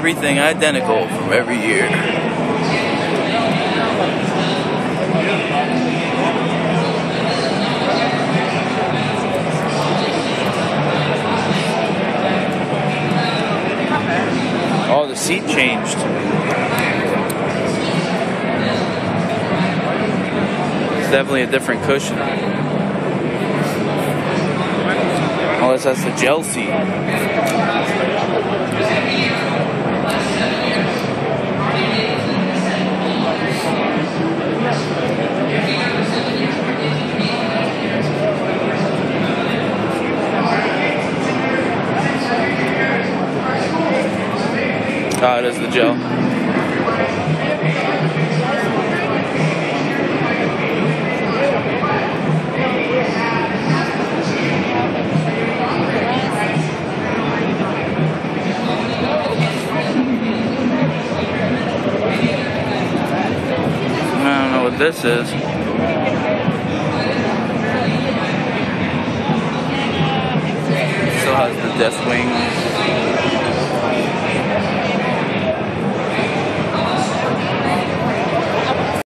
everything identical from every year. Oh, the seat changed. It's definitely a different cushion. Unless that's the gel seat. Ah, it is the gel. I don't know what this is. Still has the death wing.